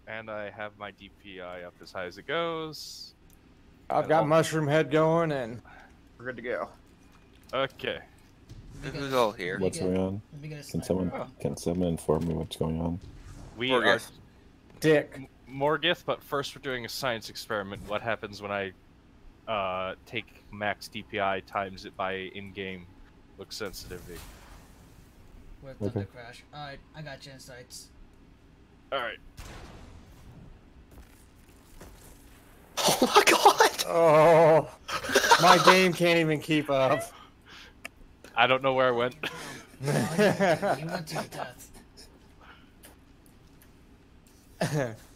And I have my DPI up as high as it goes. I've got Mushroom Head going, and we're good to go. Okay. Who's all here? What's going on? Can someone inform me what's going on? We Morgith. Dick. Morgith, but first we're doing a science experiment. What happens when I take max DPI times it by in-game look sensitivity? With Okay. Thundercrash. Alright, I got you insights. Alright. Oh my god! Oh, my game can't even keep up. I don't know where I went. You went to your death.